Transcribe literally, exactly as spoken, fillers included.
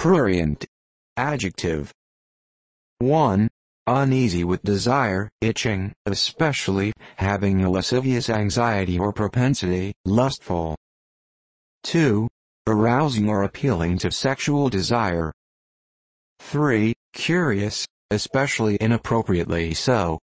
Prurient. Adjective. one. Uneasy with desire, itching, especially, having a lascivious anxiety or propensity, lustful. two. Arousing or appealing to sexual desire. three. Curious, especially inappropriately so,